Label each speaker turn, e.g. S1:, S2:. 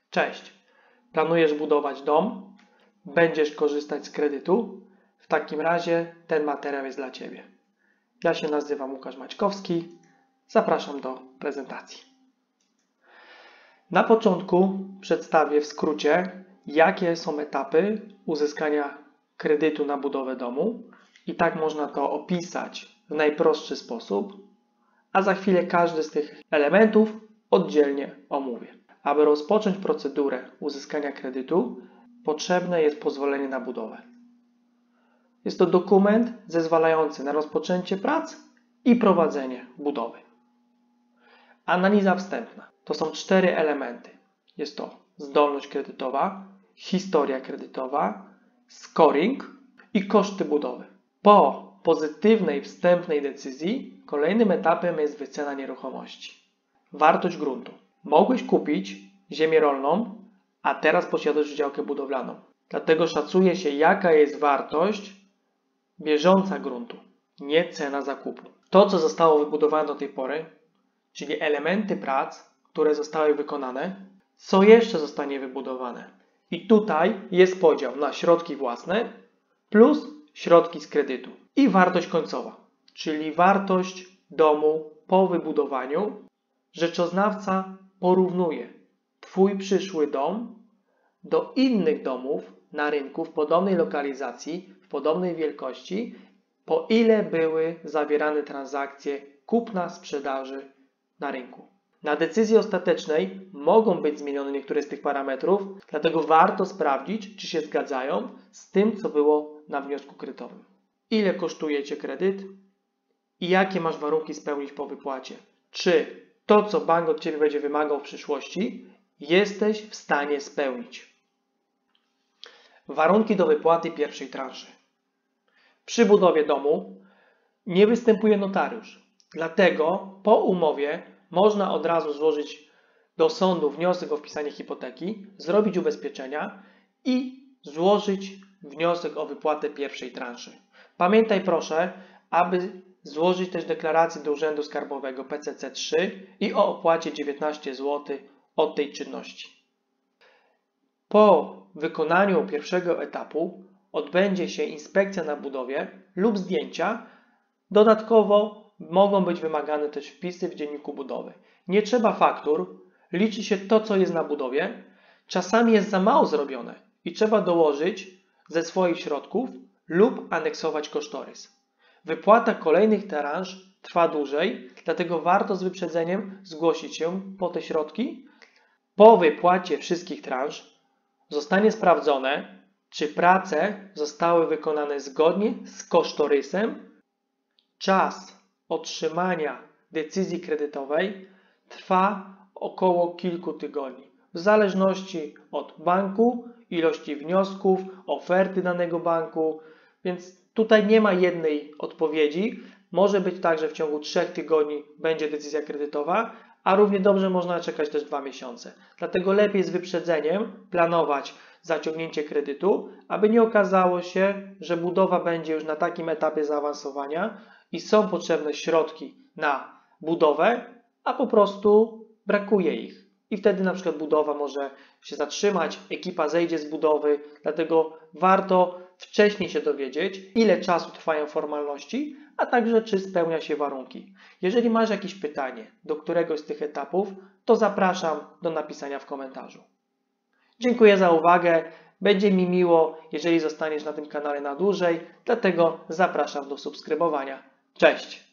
S1: Cześć! Planujesz budować dom? Będziesz korzystać z kredytu? W takim razie ten materiał jest dla Ciebie. Ja się nazywam Łukasz Maćkowski. Zapraszam do prezentacji. Na początku przedstawię w skrócie, jakie są etapy uzyskania kredytu na budowę domu i tak można to opisać w najprostszy sposób, a za chwilę każdy z tych elementów oddzielnie omówię. Aby rozpocząć procedurę uzyskania kredytu, potrzebne jest pozwolenie na budowę. Jest to dokument zezwalający na rozpoczęcie prac i prowadzenie budowy. Analiza wstępna. To są 4 elementy. Jest to zdolność kredytowa, historia kredytowa, scoring i koszty budowy. Po pozytywnej wstępnej decyzji kolejnym etapem jest wycena nieruchomości. Wartość gruntu. Mogłeś kupić ziemię rolną, a teraz posiadasz działkę budowlaną. Dlatego szacuje się, jaka jest wartość bieżąca gruntu, nie cena zakupu. To, co zostało wybudowane do tej pory, czyli elementy prac, które zostały wykonane, co jeszcze zostanie wybudowane. I tutaj jest podział na środki własne plus środki z kredytu. I wartość końcowa, czyli wartość domu po wybudowaniu. Rzeczoznawca porównuje Twój przyszły dom do innych domów na rynku w podobnej lokalizacji, w podobnej wielkości, po ile były zawierane transakcje kupna, sprzedaży na rynku. Na decyzji ostatecznej mogą być zmienione niektóre z tych parametrów, dlatego warto sprawdzić, czy się zgadzają z tym, co było na wniosku kredytowym. Ile kosztuje Cię kredyt i jakie masz warunki spełnić po wypłacie. Czy to, co bank od Ciebie będzie wymagał w przyszłości, jesteś w stanie spełnić. Warunki do wypłaty pierwszej transzy. Przy budowie domu nie występuje notariusz. Dlatego po umowie można od razu złożyć do sądu wniosek o wpisanie hipoteki, zrobić ubezpieczenia i złożyć wniosek o wypłatę pierwszej transzy. Pamiętaj proszę, aby złożyć też deklarację do Urzędu Skarbowego PCC3 i o opłacie 19 zł od tej czynności. Po wykonaniu pierwszego etapu odbędzie się inspekcja na budowie lub zdjęcia. Dodatkowo mogą być wymagane też wpisy w dzienniku budowy. Nie trzeba faktur, liczy się to, co jest na budowie. Czasami jest za mało zrobione i trzeba dołożyć ze swoich środków lub aneksować kosztorys. Wypłata kolejnych transz trwa dłużej, dlatego warto z wyprzedzeniem zgłosić się po te środki. Po wypłacie wszystkich transz zostanie sprawdzone, czy prace zostały wykonane zgodnie z kosztorysem. Czas otrzymania decyzji kredytowej trwa około kilku tygodni, w zależności od banku, ilości wniosków, oferty danego banku, więc tutaj nie ma jednej odpowiedzi. Może być tak, że w ciągu 3 tygodni będzie decyzja kredytowa, a równie dobrze można czekać też 2 miesiące. Dlatego lepiej z wyprzedzeniem planować zaciągnięcie kredytu, aby nie okazało się, że budowa będzie już na takim etapie zaawansowania i są potrzebne środki na budowę, a po prostu brakuje ich. I wtedy na przykład budowa może się zatrzymać, ekipa zejdzie z budowy, dlatego warto wcześniej się dowiedzieć, ile czasu trwają formalności, a także czy spełnia się warunki. Jeżeli masz jakieś pytanie do któregoś z tych etapów, to zapraszam do napisania w komentarzu. Dziękuję za uwagę. Będzie mi miło, jeżeli zostaniesz na tym kanale na dłużej, dlatego zapraszam do subskrybowania. Cześć!